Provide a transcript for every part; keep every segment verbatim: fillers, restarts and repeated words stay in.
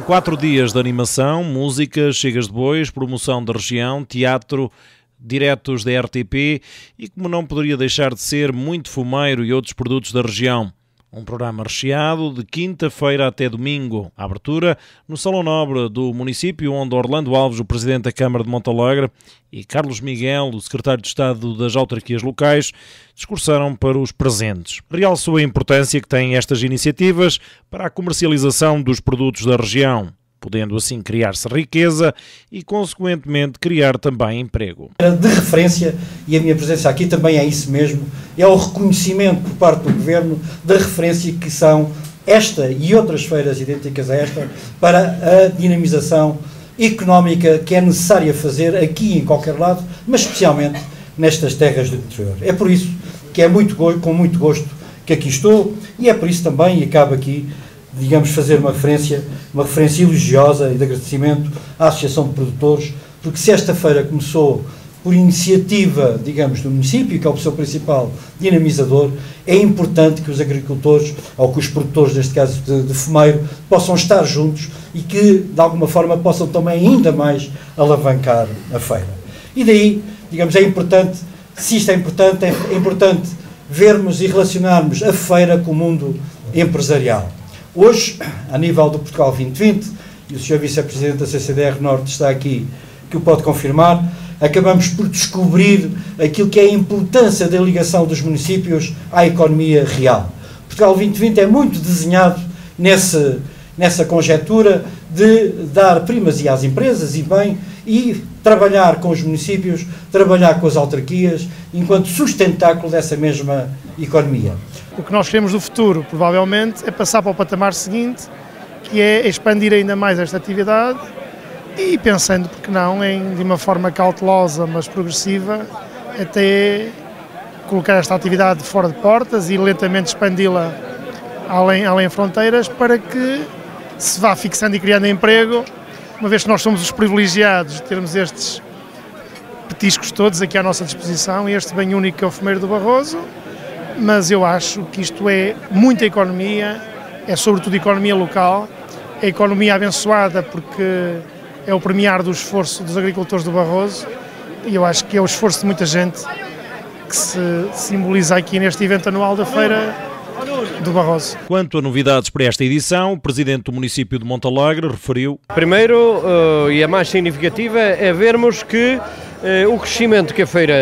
quatro dias de animação, música, chegas de bois, promoção da região, teatro, diretos da R T P e, como não poderia deixar de ser, muito fumeiro e outros produtos da região. Um programa recheado de quinta-feira até domingo. A abertura no Salão Nobre do município, onde Orlando Alves, o presidente da Câmara de Montalegre, e Carlos Miguel, o secretário de Estado das Autarquias Locais, discursaram para os presentes. Realçou a importância que têm estas iniciativas para a comercialização dos produtos da região, podendo assim criar-se riqueza e, consequentemente, criar também emprego. De referência, e a minha presença aqui também é isso mesmo, é o reconhecimento por parte do Governo da referência que são esta e outras feiras idênticas a esta para a dinamização económica que é necessária fazer aqui em qualquer lado, mas especialmente nestas terras do interior. É por isso que é muito, com muito gosto que aqui estou e é por isso também, e acabo aqui, digamos, fazer uma referência, uma referência elogiosa e de agradecimento à Associação de Produtores, porque se esta feira começou por iniciativa, digamos, do município, que é o seu principal dinamizador, é importante que os agricultores, ou que os produtores, neste caso de, de fumeiro, possam estar juntos e que, de alguma forma, possam também ainda mais alavancar a feira. E daí, digamos, é importante, se isto é importante, é importante vermos e relacionarmos a feira com o mundo empresarial. Hoje, a nível do Portugal vinte vinte, e o senhor Vice-Presidente da C C D R Norte está aqui, que o pode confirmar, acabamos por descobrir aquilo que é a importância da ligação dos municípios à economia real. Portugal vinte vinte é muito desenhado nesse, nessa conjetura de dar primazia às empresas e bem, e trabalhar com os municípios, trabalhar com as autarquias, enquanto sustentáculo dessa mesma economia. O que nós queremos do futuro, provavelmente, é passar para o patamar seguinte, que é expandir ainda mais esta atividade e pensando, porque não, em, de uma forma cautelosa, mas progressiva, até colocar esta atividade fora de portas e lentamente expandi-la além, além fronteiras para que se vá fixando e criando emprego, uma vez que nós somos os privilegiados de termos estes petiscos todos aqui à nossa disposição e este bem único que é o Fumeiro do Barroso. Mas eu acho que isto é muita economia, é sobretudo economia local, é economia abençoada porque é o premiar do esforço dos agricultores do Barroso e eu acho que é o esforço de muita gente que se simboliza aqui neste evento anual da Feira do Barroso. Quanto a novidades para esta edição, o presidente do município de Montalegre referiu: Primeiro, uh, e a mais significativa, é vermos que uh, o crescimento que a feira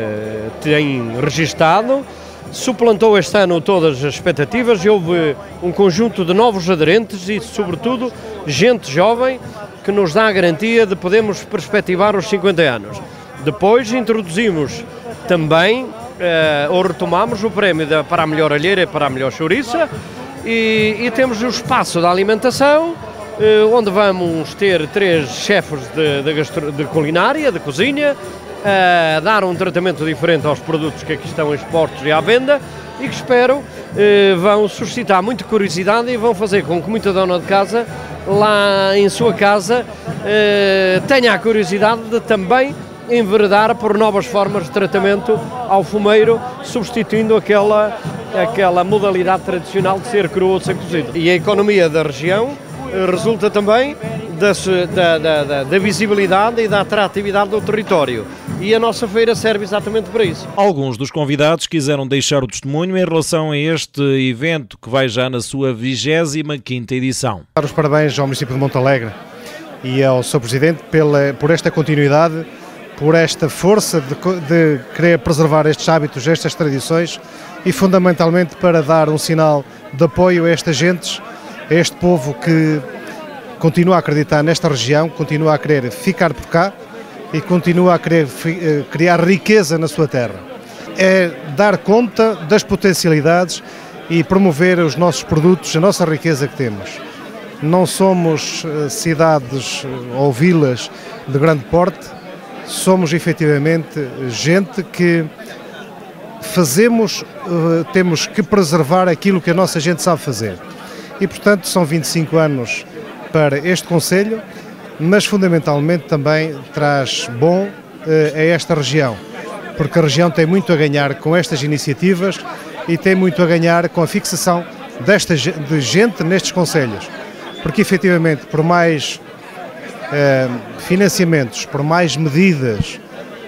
tem registado suplantou este ano todas as expectativas e houve um conjunto de novos aderentes e, sobretudo, gente jovem que nos dá a garantia de podermos perspectivar os cinquenta anos. Depois introduzimos também, eh, ou retomamos o prémio da, para a melhor alheira e para a melhor chouriça e, e temos o espaço da alimentação, eh, onde vamos ter três chefes de, de, gastro, de culinária, de cozinha, a dar um tratamento diferente aos produtos que aqui estão expostos e à venda e que espero eh, vão suscitar muita curiosidade e vão fazer com que muita dona de casa lá em sua casa eh, tenha a curiosidade de também enveredar por novas formas de tratamento ao fumeiro, substituindo aquela, aquela modalidade tradicional de ser cru ou de ser cozido. E a economia da região eh, resulta também das, da, da, da, da visibilidade e da atratividade do território. E a nossa feira serve exatamente para isso. Alguns dos convidados quiseram deixar o testemunho em relação a este evento que vai já na sua vigésima quinta edição. Dar os parabéns ao município de Montalegre e ao seu presidente pela, por esta continuidade, por esta força de, de querer preservar estes hábitos, estas tradições e fundamentalmente para dar um sinal de apoio a estas gentes, a este povo que continua a acreditar nesta região, continua a querer ficar por cá e continua a querer criar riqueza na sua terra. É dar conta das potencialidades e promover os nossos produtos, a nossa riqueza que temos. Não somos cidades ou vilas de grande porte, somos efetivamente gente que fazemos, temos que preservar aquilo que a nossa gente sabe fazer. E portanto são vinte e cinco anos para este concelho, mas fundamentalmente também traz bom eh, a esta região, porque a região tem muito a ganhar com estas iniciativas e tem muito a ganhar com a fixação desta de gente nestes concelhos. porque efetivamente por mais eh, financiamentos, por mais medidas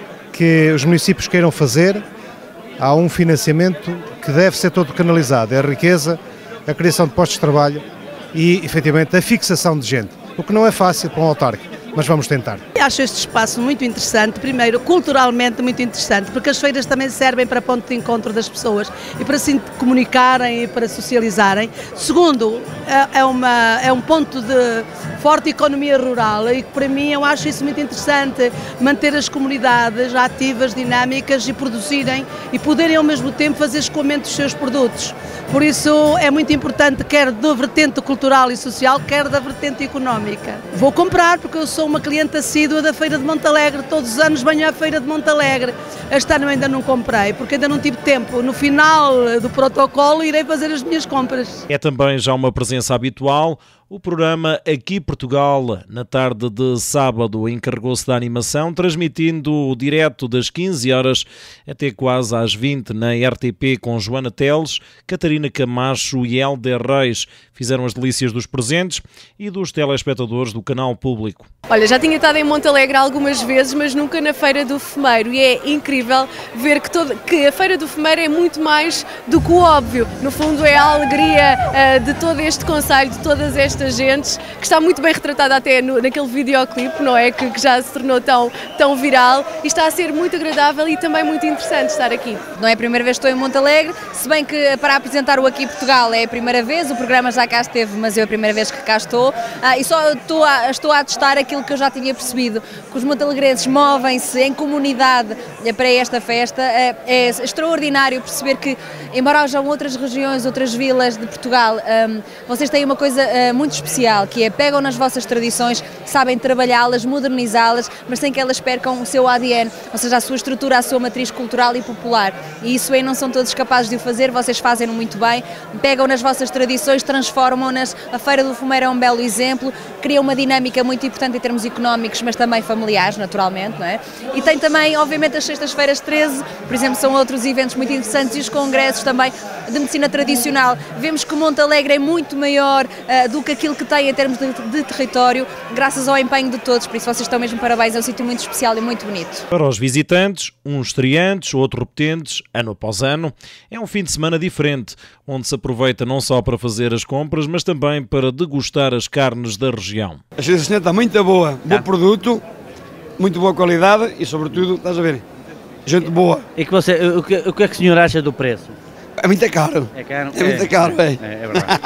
que os municípios queiram fazer, há um financiamento que deve ser todo canalizado, é a riqueza, a criação de postos de trabalho e efetivamente a fixação de gente, o que não é fácil para um autarca. Mas vamos tentar. Acho este espaço muito interessante, primeiro, culturalmente muito interessante, porque as feiras também servem para ponto de encontro das pessoas e para se comunicarem e para socializarem. Segundo, é, uma, é um ponto de forte economia rural e para mim eu acho isso muito interessante, manter as comunidades ativas, dinâmicas e produzirem e poderem ao mesmo tempo fazer escoamento dos seus produtos. Por isso é muito importante, quer da vertente cultural e social, quer da vertente económica. Vou comprar porque eu sou uma cliente assídua da Feira de Montalegre, todos os anos venho à Feira de Montalegre. Este ano ainda não comprei, porque ainda não tive tempo. No final do protocolo irei fazer as minhas compras. É também já uma presença habitual. O programa Aqui Portugal, na tarde de sábado, encarregou-se da animação, transmitindo o direto das quinze horas até quase às vinte na R T P com Joana Teles, Catarina Camacho e Helder Reis. Fizeram as delícias dos presentes e dos telespectadores do canal público. Olha, já tinha estado em Montalegre algumas vezes, mas nunca na Feira do Fumeiro e é incrível ver que, todo, que a Feira do Fumeiro é muito mais do que o óbvio. No fundo é a alegria uh, de todo este concelho, de todas estas gentes, que está muito bem retratada até no, naquele videoclipe, não é? Que, que já se tornou tão, tão viral e está a ser muito agradável e também muito interessante estar aqui. Não é a primeira vez que estou em Montalegre, se bem que para apresentar o Aqui Portugal é a primeira vez, o programa já cá esteve, mas é a primeira vez que cá estou ah, e só estou a, estou a testar aquilo que eu já tinha percebido, que os montalegrenses movem-se em comunidade para esta festa. É, é extraordinário perceber que, embora hajam outras regiões, outras vilas de Portugal, um, vocês têm uma coisa uh, muito especial, que é pegam nas vossas tradições, sabem trabalhá-las, modernizá-las, mas sem que elas percam o seu A D N, ou seja, a sua estrutura, a sua matriz cultural e popular. E isso aí não são todos capazes de o fazer, vocês fazem-no muito bem, pegam nas vossas tradições, transformam-nas. A Feira do Fumeiro é um belo exemplo, cria uma dinâmica muito importante em termos económicos, mas também familiares, naturalmente, não é? E tem também, obviamente, as sextas-feiras treze, por exemplo, são outros eventos muito interessantes e os congressos também de medicina tradicional. Vemos que Montalegre é muito maior uh, do que aquilo que tem em termos de, de território, graças ao empenho de todos, por isso vocês estão mesmo parabéns, é um sítio muito especial e muito bonito. Para os visitantes, uns estreantes, outros repetentes, ano após ano, é um fim de semana diferente, onde se aproveita não só para fazer as compras, mas também para degustar as carnes da região. A senhora está muito boa, bom produto, muito boa qualidade e, sobretudo, estás a ver, gente boa. E que você, o, que, o que é que o senhor acha do preço? É muito caro. É caro? É, é muito caro, é. É, é verdade.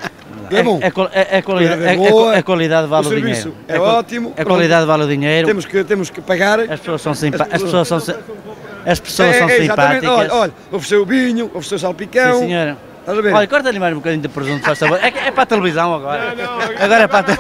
É bom. É, é, é, qualidade, é, é, é qualidade vale o, o dinheiro. É, é ótimo. A qualidade vale o dinheiro. Temos que, temos que pagar. As pessoas são simpáticas. As pessoas são, as pessoas é, são é, simpáticas. Olha, olha, ofereceu o vinho, ofereceu o salpicão. Sim, senhora. Estás a ver? Olha, corta-lhe mais um bocadinho de presunto, faz favor. É, é para a televisão agora. Não, não, agora é para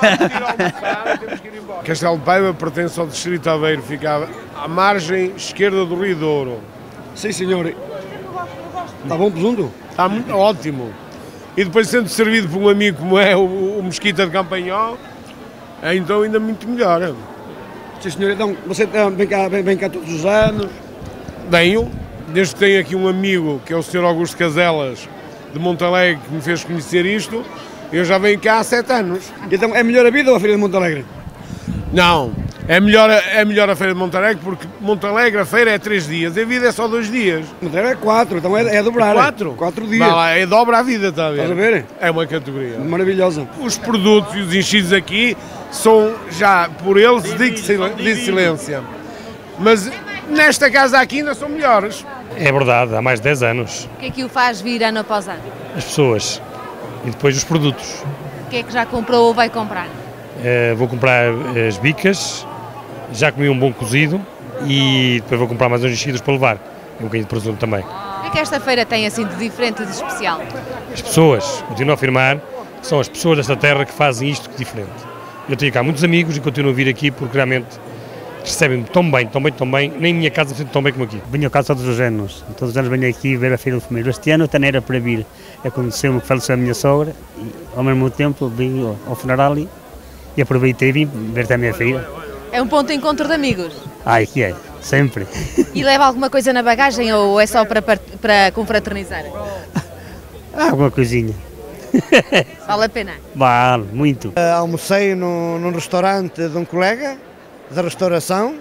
a Castelo de Paiva pertence ao distrito de Aveiro, fica à margem esquerda do Rio Douro. Sim, senhor. Está bom presunto? Está muito ótimo. E depois sendo servido por um amigo como é o, o Mesquita de Campanhó, é então ainda muito melhor. Sim, senhor. Então, você vem cá, vem, vem cá todos os anos? Venho, desde que tenho aqui um amigo, que é o senhor Augusto Caselas, de Montalegre, que me fez conhecer isto, eu já venho cá há sete anos. Então é melhor a vida ou a Feira de Montalegre? Não, é melhor, é melhor a Feira de Montalegre, porque Montalegre a feira é três dias e a vida é só dois dias. Montalegre é quatro, então é, é dobrar. É quatro? É quatro dias. Não, é dobra a vida, está a ver? Estás a ver? É uma categoria. Maravilhosa. Os produtos e os enchidos aqui são já, por eles, de, de excelência. Mas nesta casa aqui ainda são melhores. É verdade, há mais de dez anos. O que é que o faz vir ano após ano? As pessoas e depois os produtos. O que é que já comprou ou vai comprar? Uh, vou comprar as bicas, já comi um bom cozido e depois vou comprar mais uns enchidos para levar. E um bocadinho de presunto também. O que é que esta feira tem assim de diferente e de especial? As pessoas, continuo a afirmar, que são as pessoas desta terra que fazem isto de diferente. Eu tenho cá muitos amigos e continuo a vir aqui porque realmente recebem-me tão bem, tão bem, tão bem, nem em minha casa me sinto tão bem como aqui. Venho cá todos os anos, todos os anos venho aqui ver a Feira do Fumeiro. Este ano até não era para vir, aconteceu-me que faleceu a minha sogra e ao mesmo tempo vim ao, ao funeral e, e aproveitei e vim ver também a feira. É um ponto de encontro de amigos? Ai, que é, sempre. E leva alguma coisa na bagagem ou é só para, para confraternizar? Ah, alguma coisinha. Vale a pena? Vale, muito. Uh, almocei no, num restaurante de um colega da restauração.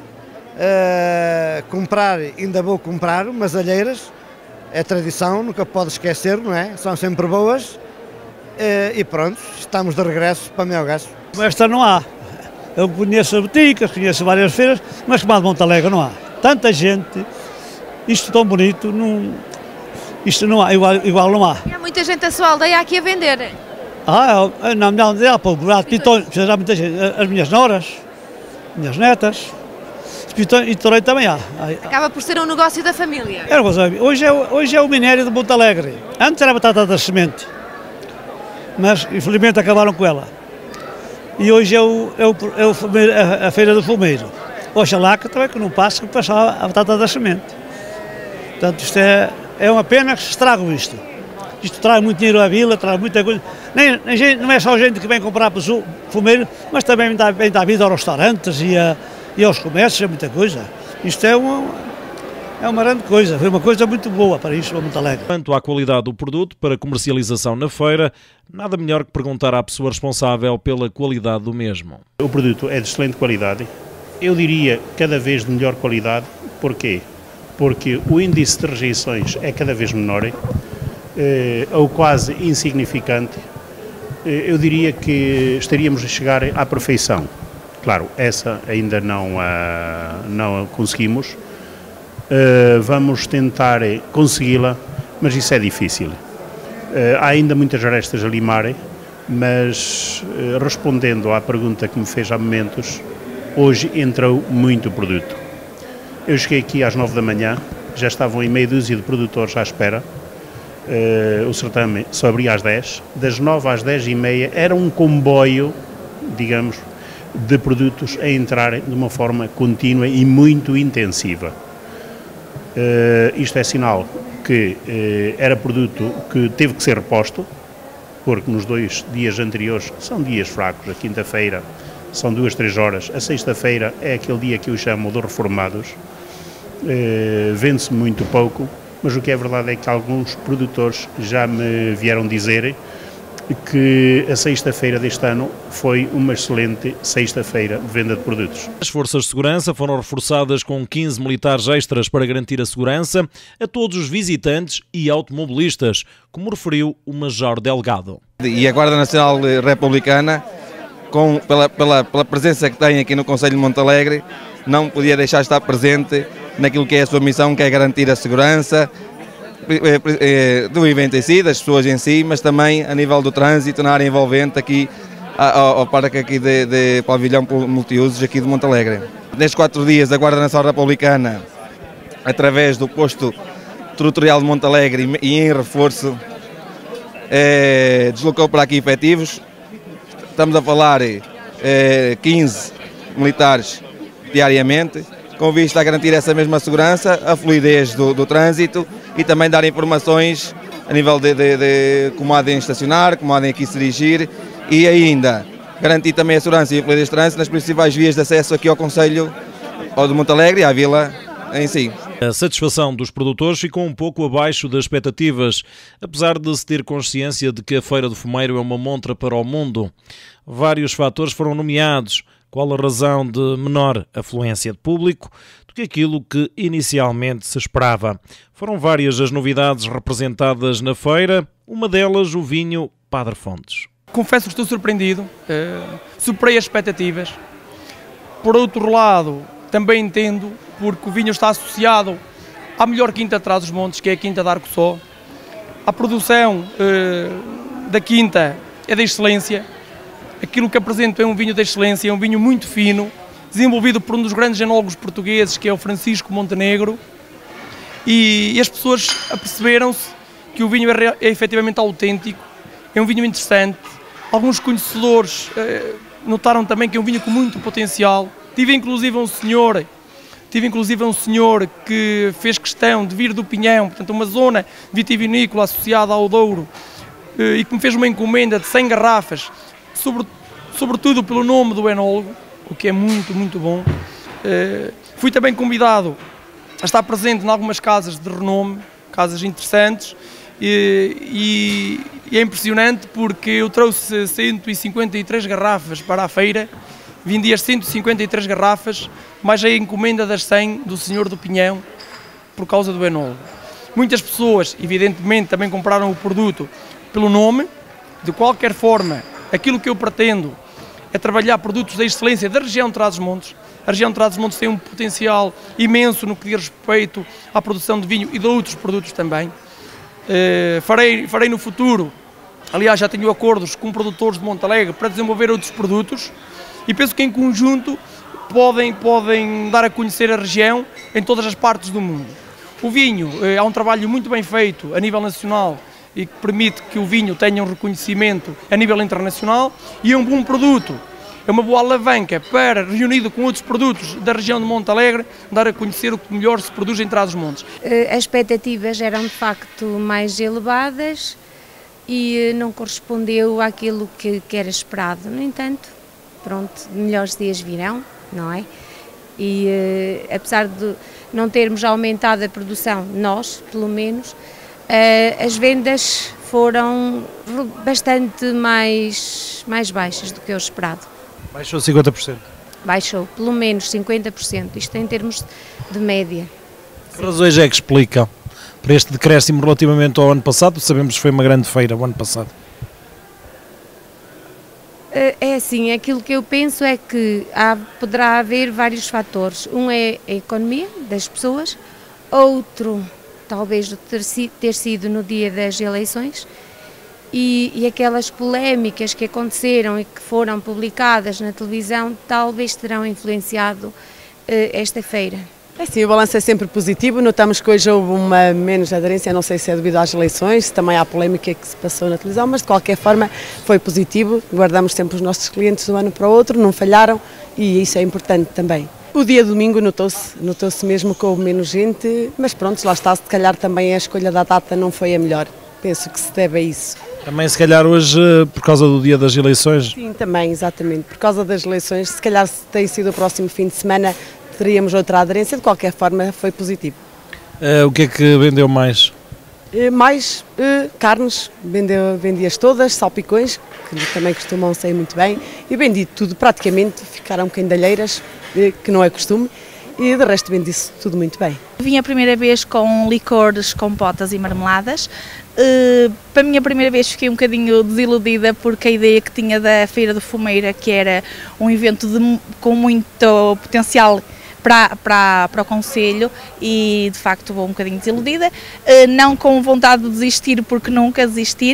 Uh, comprar, ainda vou comprar umas alheiras, é tradição, nunca pode esquecer, não é? São sempre boas. Uh, e pronto, estamos de regresso para Melgaço. Esta não há. Eu conheço boticas, conheço várias feiras, mas como a de Montalegre não há. Tanta gente, isto tão bonito, não, isto não há, igual, igual não há. E há muita gente da sua aldeia aqui a vender. Ah, na minha aldeia há pouco, há pitões, há muita gente, as minhas noras, minhas netas, pitões, e torei também há. Acaba por ser um negócio da família. É, hoje, é, hoje é o minério de Montalegre, antes era a batata da semente, mas infelizmente acabaram com ela. E hoje é, o, é, o, é o fumeiro, a, a feira do fumeiro. Oxalá que também que não passe, que passar a batata da semente. Portanto, isto é, é uma pena que se estragam isto. Isto traz muito dinheiro à vila, traz muita coisa. Nem, nem, não é só gente que vem comprar para o fumeiro, mas também dá, vem dar vida aos restaurantes e, a, e aos comércios, é muita coisa. Isto é uma, é uma grande coisa, foi uma coisa muito boa para isto, para Montalegre. Quanto à qualidade do produto para comercialização na feira, nada melhor que perguntar à pessoa responsável pela qualidade do mesmo. O produto é de excelente qualidade, eu diria cada vez de melhor qualidade. Porquê? Porque o índice de rejeições é cada vez menor, eh, ou quase insignificante. Eh, eu diria que estaríamos a chegar à perfeição. Claro, essa ainda não a, não a conseguimos. Uh, vamos tentar consegui-la, mas isso é difícil. Uh, há ainda muitas arestas a limar, mas uh, respondendo à pergunta que me fez há momentos, hoje entrou muito produto. Eu cheguei aqui às nove da manhã, já estavam em meia dúzia de produtores à espera. Uh, o certame só abria às dez, das nove às dez e meia era um comboio, digamos, de produtos a entrar de uma forma contínua e muito intensiva. Uh, isto é sinal que uh, era produto que teve que ser reposto, porque nos dois dias anteriores são dias fracos, a quinta-feira são duas, três horas, a sexta-feira é aquele dia que eu chamo de reformados, uh, vende-se muito pouco, mas o que é verdade é que alguns produtores já me vieram dizer que a sexta-feira deste ano foi uma excelente sexta-feira de venda de produtos. As forças de segurança foram reforçadas com quinze militares extras para garantir a segurança a todos os visitantes e automobilistas, como referiu o Major Delgado. E a Guarda Nacional Republicana, com, pela, pela, pela presença que tem aqui no Concelho de Montalegre, não podia deixar de estar presente naquilo que é a sua missão, que é garantir a segurança do evento em si, das pessoas em si, mas também a nível do trânsito na área envolvente aqui ao, ao parque aqui de, de pavilhão multiusos aqui de Montalegre. Nestes quatro dias a Guarda Nacional Republicana, através do posto territorial de Montalegre e em reforço, é, deslocou para aqui efetivos. Estamos a falar é, quinze militares diariamente, com vista a garantir essa mesma segurança, a fluidez do, do trânsito e também dar informações a nível de, de, de como há de estacionar, como há de aqui se dirigir e ainda garantir também a segurança e a fluidez do trânsito nas principais vias de acesso aqui ao Concelho ou de Montalegre e à vila em si. A satisfação dos produtores ficou um pouco abaixo das expectativas, apesar de se ter consciência de que a Feira do Fumeiro é uma montra para o mundo. Vários fatores foram nomeados. Qual a razão de menor afluência de público do que aquilo que inicialmente se esperava? Foram várias as novidades representadas na feira, uma delas o vinho Padre Fontes. Confesso que estou surpreendido, uh, superei as expectativas. Por outro lado, também entendo, porque o vinho está associado à melhor quinta de Trás-os-Montes, que é a Quinta de Arcossó. A produção uh, da quinta é de excelência. Aquilo que apresento é um vinho de excelência, é um vinho muito fino, desenvolvido por um dos grandes enólogos portugueses, que é o Francisco Montenegro, e, e as pessoas aperceberam-se que o vinho é, é efetivamente autêntico, é um vinho interessante. Alguns conhecedores eh, notaram também que é um vinho com muito potencial. Tive inclusive um senhor, tive inclusive um senhor que fez questão de vir do Pinhão, portanto uma zona vitivinícola associada ao Douro, eh, e que me fez uma encomenda de cem garrafas, Sobre, sobretudo pelo nome do enólogo, o que é muito, muito bom. Uh, fui também convidado a estar presente em algumas casas de renome, casas interessantes, e, e é impressionante porque eu trouxe cento e cinquenta e três garrafas para a feira, vendi as cento e cinquenta e três garrafas, mais a encomenda das cem do senhor do Pinhão, por causa do enólogo. Muitas pessoas, evidentemente, também compraram o produto pelo nome. De qualquer forma, aquilo que eu pretendo é trabalhar produtos da excelência da região de Trás-os-Montes. A região de Trás-os-Montes tem um potencial imenso no que diz respeito à produção de vinho e de outros produtos também. Uh, farei, farei no futuro, aliás já tenho acordos com produtores de Montalegre para desenvolver outros produtos e penso que em conjunto podem, podem dar a conhecer a região em todas as partes do mundo. O vinho, uh, há um trabalho muito bem feito a nível nacional e que permite que o vinho tenha um reconhecimento a nível internacional e é um bom produto. É uma boa alavanca para, reunido com outros produtos da região de Montalegre, dar a conhecer o que melhor se produz em Trás-os-Montes. As expectativas eram de facto mais elevadas e não correspondeu àquilo que, que era esperado. No entanto, pronto, melhores dias virão, não é? E apesar de não termos aumentado a produção, nós, pelo menos, as vendas foram bastante mais, mais baixas do que o esperado. Baixou cinquenta por cento? Baixou, pelo menos cinquenta por cento, isto em termos de média. Que razões é que explicam para este decréscimo relativamente ao ano passado? Sabemos que foi uma grande feira o ano passado. É assim, aquilo que eu penso é que há, poderá haver vários fatores. Um é a economia das pessoas, outro talvez ter, ter sido no dia das eleições e, e aquelas polémicas que aconteceram e que foram publicadas na televisão talvez terão influenciado uh, esta feira. É sim, o balanço é sempre positivo, notamos que hoje houve uma menos aderência, não sei se é devido às eleições, se também há a polémica que se passou na televisão, mas de qualquer forma foi positivo, guardamos sempre os nossos clientes de um ano para o outro, não falharam e isso é importante também. O dia domingo notou-se, notou-se mesmo que houve menos gente, mas pronto, lá está, se calhar também a escolha da data não foi a melhor, penso que se deve a isso. Também se calhar hoje por causa do dia das eleições? Sim, também, exatamente, por causa das eleições, se calhar se tem sido o próximo fim de semana teríamos outra aderência, de qualquer forma foi positivo. Uh, o que é que vendeu mais? Uh, mais uh, carnes, vendeu, vendi-as todas, salpicões, que também costumam sair muito bem, e vendi tudo praticamente, ficaram quendalheiras, uh, que não é costume, e de resto vendi-se tudo muito bem. Vim a primeira vez com licores, compotas e marmeladas. Uh, para a minha primeira vez fiquei um bocadinho desiludida porque a ideia que tinha da Feira do Fumeira, que era um evento de, com muito potencial Para, para, para o Conselho e de facto vou um bocadinho desiludida, uh, não com vontade de desistir porque nunca desistir,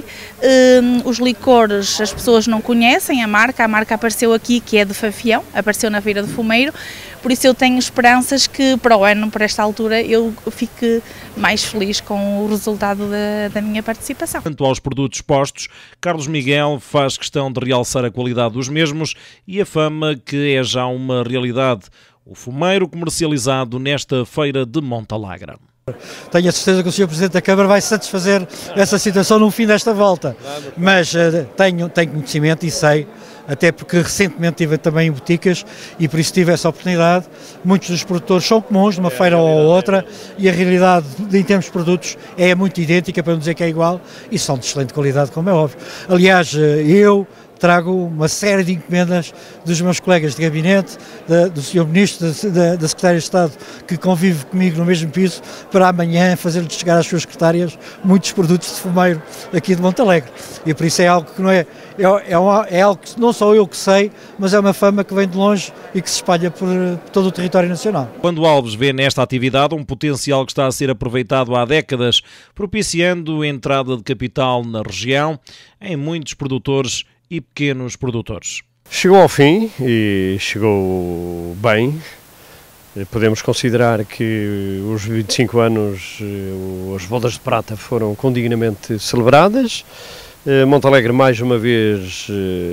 uh, os licores as pessoas não conhecem a marca, a marca apareceu aqui que é de Fafião, apareceu na Feira do Fumeiro, por isso eu tenho esperanças que para o ano, por esta altura, eu fique mais feliz com o resultado da, da minha participação. Quanto aos produtos expostos, Carlos Miguel faz questão de realçar a qualidade dos mesmos e a fama que é já uma realidade. O fumeiro comercializado nesta feira de Montalegre. Tenho a certeza que o senhor Presidente da Câmara vai satisfazer essa situação no fim desta volta, mas uh, tenho, tenho conhecimento e sei, até porque recentemente estive também em boticas e por isso tive essa oportunidade. Muitos dos produtores são comuns de uma feira ou outra e a realidade em termos de produtos é muito idêntica, para não dizer que é igual, e são de excelente qualidade, como é óbvio. Aliás, eu trago uma série de encomendas dos meus colegas de gabinete, da, do senhor Ministro, da, da Secretária de Estado, que convive comigo no mesmo piso, para amanhã fazer-lhe chegar às suas secretárias muitos produtos de fumeiro aqui de Montalegre. E por isso é algo que não é, é, é, uma, é algo que não só eu que sei, mas é uma fama que vem de longe e que se espalha por, por todo o território nacional. Quando Alves vê nesta atividade um potencial que está a ser aproveitado há décadas, propiciando a entrada de capital na região em muitos produtores e pequenos produtores. Chegou ao fim e chegou bem. Podemos considerar que os vinte e cinco anos, as bodas de prata foram condignamente celebradas. Montalegre, mais uma vez,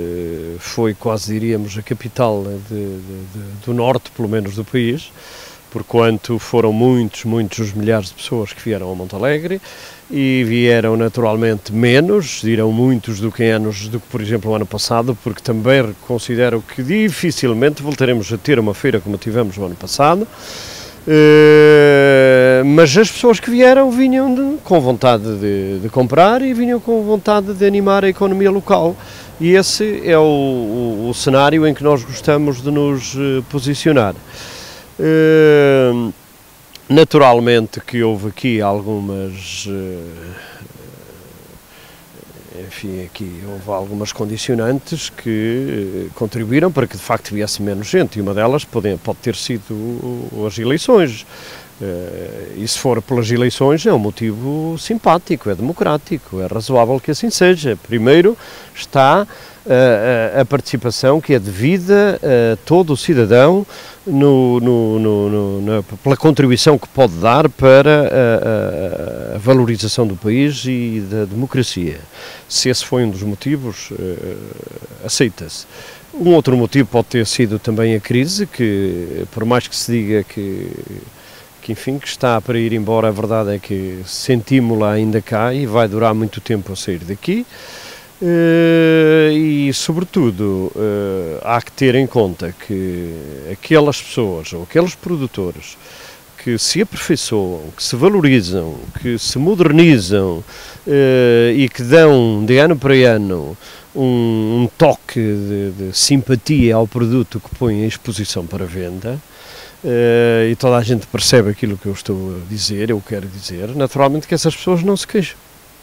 foi quase, diríamos, a capital de, de, de, do norte, pelo menos, do país, porquanto foram muitos, muitos os milhares de pessoas que vieram a Montalegre e vieram naturalmente menos, dirão muitos do que em anos do que, por exemplo, o ano passado, porque também considero que dificilmente voltaremos a ter uma feira como tivemos o ano passado. Uh, mas as pessoas que vieram vinham de, com vontade de, de comprar e vinham com vontade de animar a economia local. E esse é o, o, o cenário em que nós gostamos de nos uh, posicionar. Uh, naturalmente que houve aqui algumas... Uh, enfim, aqui houve algumas condicionantes que contribuíram para que de facto viesse menos gente, e uma delas pode, pode ter sido as eleições. E se for pelas eleições é um motivo simpático, é democrático, é razoável que assim seja. Primeiro está a, a, a participação que é devida a todo o cidadão no, no, no, no, na, pela contribuição que pode dar para a, a, a valorização do país e da democracia. Se esse foi um dos motivos, aceita-se. Um outro motivo pode ter sido também a crise, que por mais que se diga que que enfim, que está para ir embora, a verdade é que sentimos-la ainda cá e vai durar muito tempo a sair daqui. Uh, e, sobretudo, uh, há que ter em conta que aquelas pessoas ou aqueles produtores que se aperfeiçoam, que se valorizam, que se modernizam uh, e que dão de ano para ano um, um toque de, de simpatia ao produto que põem em exposição para venda, Uh, e toda a gente percebe aquilo que eu estou a dizer, eu quero dizer, naturalmente que essas pessoas não se queixam.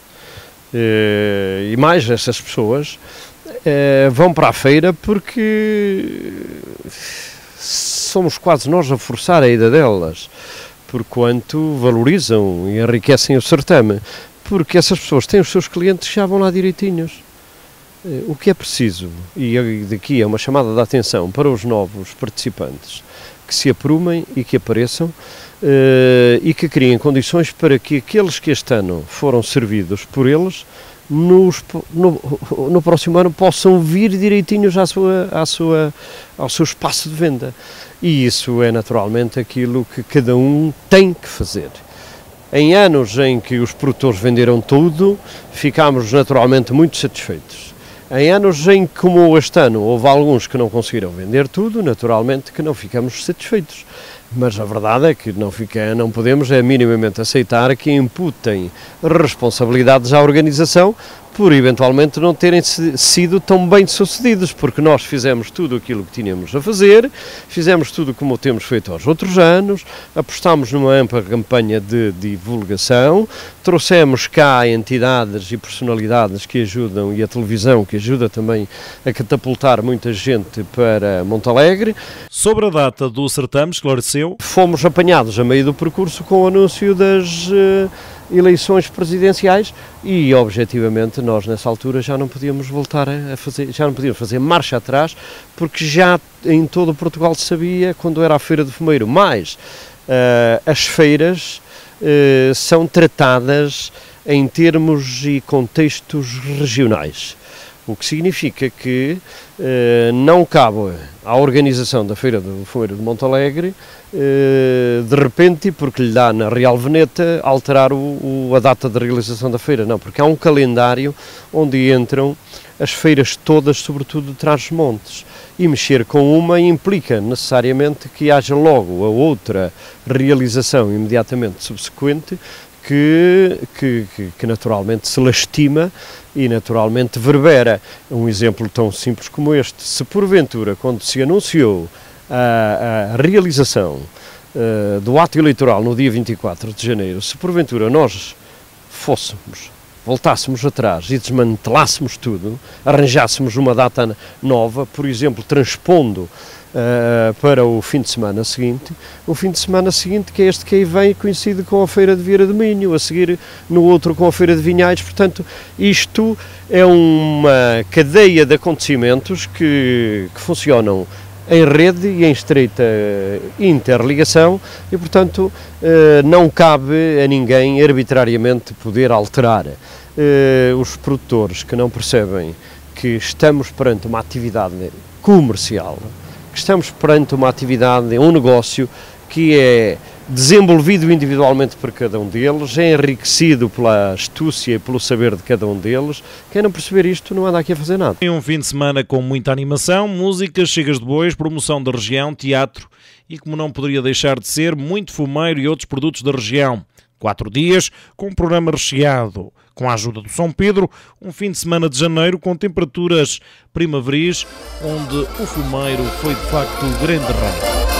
Uh, e mais, essas pessoas uh, vão para a feira porque somos quase nós a forçar a ida delas, porquanto valorizam e enriquecem o certame, porque essas pessoas têm os seus clientes que já vão lá direitinhos. Uh, o que é preciso, e daqui é uma chamada de atenção para os novos participantes, que se aprumem e que apareçam uh, e que criem condições para que aqueles que este ano foram servidos por eles, nos, no, no próximo ano possam vir direitinhos à sua, à sua, ao seu espaço de venda. E isso é naturalmente aquilo que cada um tem que fazer. Em anos em que os produtores venderam tudo, ficámos naturalmente muito satisfeitos. Em anos em que, como este ano, houve alguns que não conseguiram vender tudo, naturalmente que não ficamos satisfeitos. Mas a verdade é que não, fica, não podemos é minimamente aceitar que imputem responsabilidades à organização por eventualmente não terem sido tão bem sucedidos, porque nós fizemos tudo aquilo que tínhamos a fazer, fizemos tudo como temos feito aos outros anos, apostámos numa ampla campanha de divulgação, trouxemos cá entidades e personalidades que ajudam, e a televisão que ajuda também a catapultar muita gente para Montalegre. Sobre a data do certame, esclareceu? Fomos apanhados a meio do percurso com o anúncio das uh, eleições presidenciais e, objetivamente, nós nessa altura já não podíamos voltar a fazer, já não podíamos fazer marcha atrás, porque já em todo Portugal se sabia quando era a Feira do Fumeiro, mas uh, as feiras uh, são tratadas em termos e contextos regionais. O que significa que eh, não cabe à organização da Feira do Fumeiro de Montalegre, eh, de repente, porque lhe dá na Real Veneta, alterar o, o, a data de realização da feira. Não, porque há um calendário onde entram as feiras todas, sobretudo de Trás-os-Montes. E mexer com uma implica necessariamente que haja logo a outra realização imediatamente subsequente, Que, que, que naturalmente se lastima e naturalmente verbera. Um exemplo tão simples como este: se porventura, quando se anunciou a, a realização uh, do ato eleitoral no dia vinte e quatro de janeiro, se porventura nós fôssemos, voltássemos atrás e desmantelássemos tudo, arranjássemos uma data nova, por exemplo, transpondo Uh, para o fim de semana seguinte, o fim de semana seguinte, que é este que aí vem, coincide com a Feira de Vieira do Minho, a seguir no outro com a Feira de Vinhais. Portanto, isto é uma cadeia de acontecimentos que, que funcionam em rede e em estreita interligação e, portanto, uh, não cabe a ninguém arbitrariamente poder alterar. Uh, os produtores que não percebem que estamos perante uma atividade comercial, que estamos perante uma atividade, um negócio que é desenvolvido individualmente por cada um deles, é enriquecido pela astúcia e pelo saber de cada um deles. Quem não perceber isto não anda aqui a fazer nada. Tem um fim de semana com muita animação, música, chegas de bois, promoção da região, teatro e, como não poderia deixar de ser, muito fumeiro e outros produtos da região. Quatro dias com um programa recheado, com a ajuda do São Pedro, um fim de semana de janeiro com temperaturas primaveris, onde o fumeiro foi de facto o grande rei.